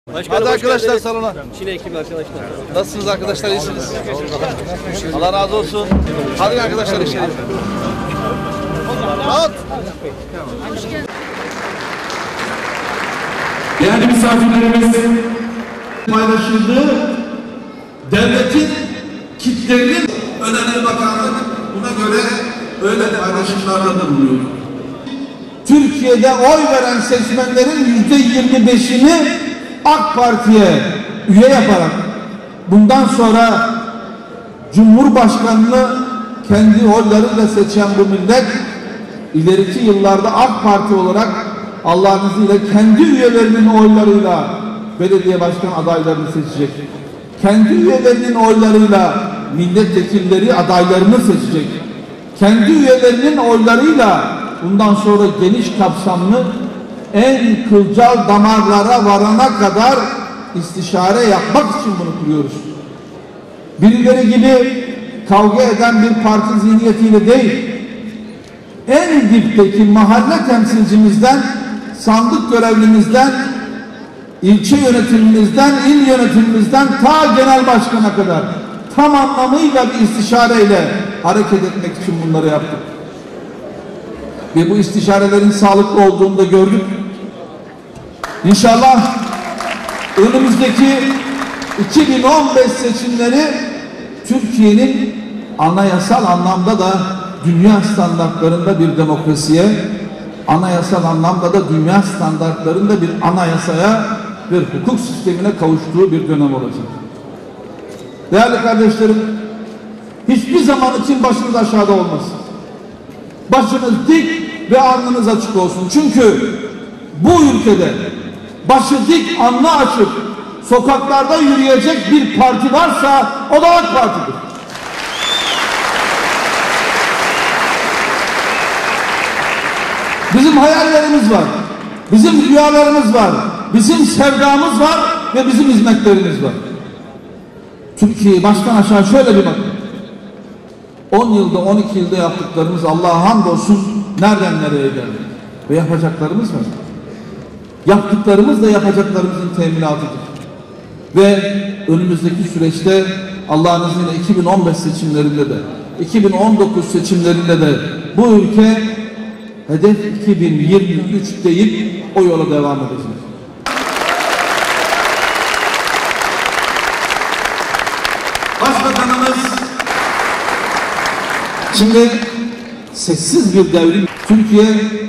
Başkanım, hadi arkadaşlar salona. Çin ekibi arkadaşlar. Nasılsınız arkadaşlar, iyisiniz? Allah razı olsun. Hadi arkadaşlar içeri. Rahat. Değerli misafirlerimiz, paylaşıldığı devletin kitlerinin önemli bakanlık buna göre öyle paylaşımlarda bulunuyor. Türkiye'de oy veren seçmenlerin %25'ini AK Parti'ye üye yaparak bundan sonra Cumhurbaşkanını kendi oylarıyla seçen bu millet ileriki yıllarda AK Parti olarak Allah'ın izniyle kendi üyelerinin oylarıyla belediye başkan adaylarını seçecek. Kendi üyelerinin oylarıyla milletvekilleri adaylarını seçecek. Kendi üyelerinin oylarıyla bundan sonra geniş kapsamlı en kılcal damarlara varana kadar istişare yapmak için bunu kuruyoruz. Birileri gibi kavga eden bir parti zihniyetiyle değil, en dipteki mahalle temsilcimizden, sandık görevlimizden, ilçe yönetimimizden, il yönetimimizden ta genel başkana kadar tam anlamıyla bir istişareyle hareket etmek için bunları yaptık. Ve bu istişarelerin sağlıklı olduğunu da gördük. İnşallah önümüzdeki 2015 seçimleri Türkiye'nin anayasal anlamda da dünya standartlarında bir demokrasiye, anayasal anlamda da dünya standartlarında bir anayasaya, bir hukuk sistemine kavuştuğu bir dönem olacak. Değerli kardeşlerim, hiçbir zaman için başınız aşağıda olmasın. Başınız dik ve alnınız açık olsun. Çünkü bu ülkede başı dik, alnı açık, sokaklarda yürüyecek bir parti varsa o da AK Parti'dir. Bizim hayallerimiz var, bizim rüyalarımız var, bizim sevdamız var ve bizim hizmetlerimiz var. Türkiye'yi baştan aşağı şöyle bir bakın. 10 yılda, 12 yılda yaptıklarımız Allah'a hamdolsun nereden nereye geldi. Ve yapacaklarımız var. Yaptıklarımız da yapacaklarımızın teminatıdır. Ve önümüzdeki süreçte Allah'ın izniyle 2015 seçimlerinde de, 2019 seçimlerinde de bu ülke hedef 2023 deyip o yola devam edecek. Başbakanımız şimdi sessiz bir devrim. Türkiye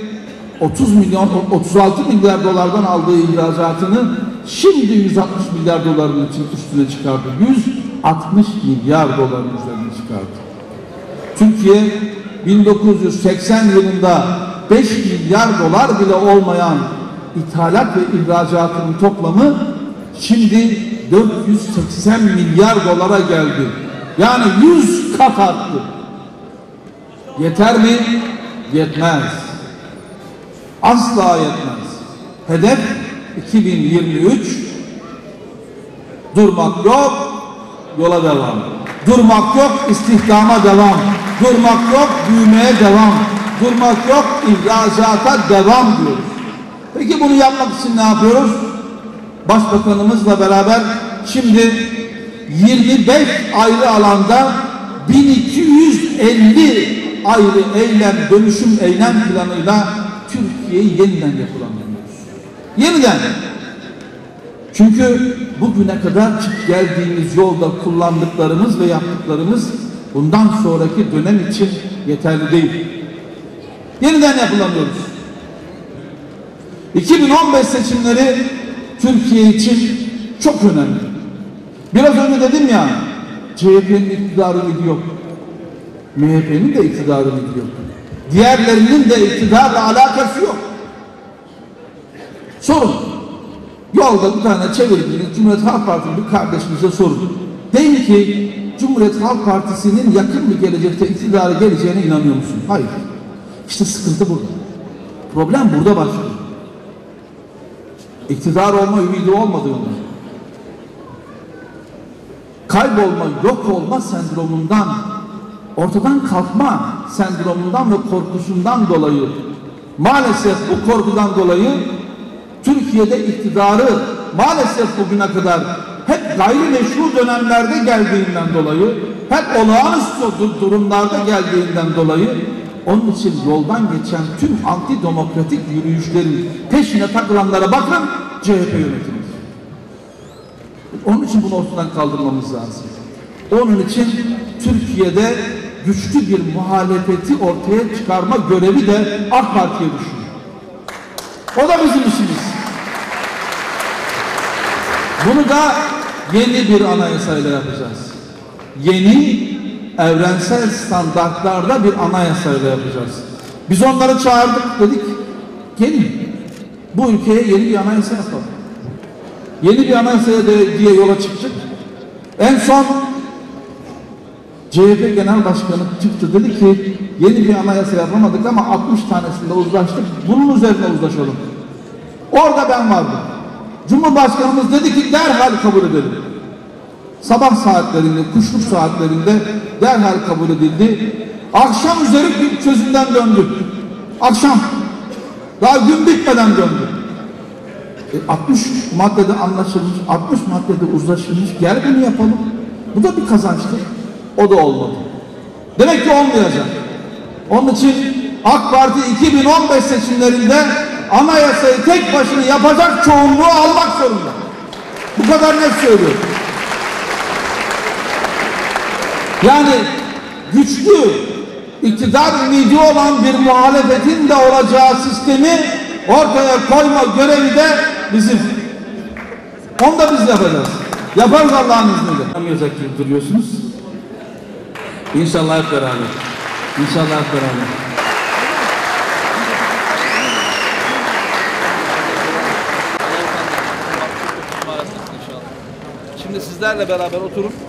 36 milyar dolardan aldığı ihracatını şimdi 160 milyar doların üstüne çıkardı. 160 milyar doların üzerine çıkardı. Türkiye 1980 yılında 5 milyar dolar bile olmayan ithalat ve ihracatının toplamı şimdi 480 milyar dolara geldi. Yani 100 kat arttı. Yeter mi? Yetmez. Asla yetmez. Hedef 2023. Durmak yok, yola devam. Durmak yok, istihdama devam. Durmak yok, büyümeye devam. Durmak yok, ihracata devam diyoruz. Peki bunu yapmak için ne yapıyoruz? Başbakanımızla beraber şimdi 25 ayrı alanda 1250 ayrı eylem, dönüşüm eylem planıyla Türkiye'yi yeniden yapılandırıyoruz. Yeniden. Çünkü bugüne kadar geldiğimiz yolda kullandıklarımız ve yaptıklarımız bundan sonraki dönem için yeterli değil. Yeniden yapılanıyoruz. 2015 seçimleri Türkiye için çok önemli. Biraz önce dedim ya, CHP'nin iktidarı mıydı yok. MHP'nin de iktidarı mıydı yok. Diğerlerinin de iktidarla alakası yok. Sorun. Yolda bir tane çevirdiğiniz Cumhuriyet Halk Partisi'nin bir kardeşimize sorun. Deyin ki Cumhuriyet Halk Partisi'nin yakın bir gelecekte iktidara geleceğine inanıyor musun? Hayır. İşte sıkıntı burada. Problem burada başlıyor. İktidar olma ümidi olmadığında, kaybolma, yok olma sendromundan, ortadan kalkma sendromundan ve korkusundan dolayı, maalesef bu korkudan dolayı Türkiye'de iktidarı maalesef bugüne kadar hep gayrimeşru dönemlerde geldiğinden dolayı, hep olağanüstü durumlarda geldiğinden dolayı, onun için yoldan geçen tüm antidemokratik yürüyüşlerin peşine takılanlara bakın, CHP yönetimi. Onun için bunu ortadan kaldırmamız lazım. Onun için Türkiye'de güçlü bir muhalefeti ortaya çıkarma görevi de AK Parti'ye düşüyor. O da bizim işimiz. Bunu da yeni bir anayasayla yapacağız. Yeni, evrensel standartlarda bir anayasayla yapacağız. Biz onları çağırdık, dedik, gelin bu ülkeye yeni bir anayasa yapalım. Yeni bir anayasaya diye yola çıktık. En son CHP Genel Başkanı çıktı, dedi ki yeni bir anayasa yapamadık ama 60 tanesinde uzlaştık, bunun üzerine uzlaşalım. Orada ben vardım. Cumhurbaşkanımız dedi ki derhal kabul edelim. Sabah saatlerinde, kuşluk saatlerinde derhal kabul edildi. Akşam üzeri bir çözümden döndük. Akşam. Daha gün bitmeden döndü. 60 maddede anlaşılmış, 60 maddede uzlaşılmış, gel bunu yapalım. Bu da bir kazançtır. O da olmadı. Demek ki olmayacak. Onun için AK Parti 2015 seçimlerinde anayasayı tek başına yapacak çoğunluğu almak zorunda. Bu kadar net söylüyorum. Yani güçlü, iktidar ümidi olan bir muhalefetin de olacağı sistemi ortaya koyma görevi de bizim. Onu da biz yapacağız. Yaparız Allah'ın izniyle. Yapamayacak gibi duruyorsunuz. İnşallah hep beraber. İnşallah hep beraber. Şimdi sizlerle beraber oturup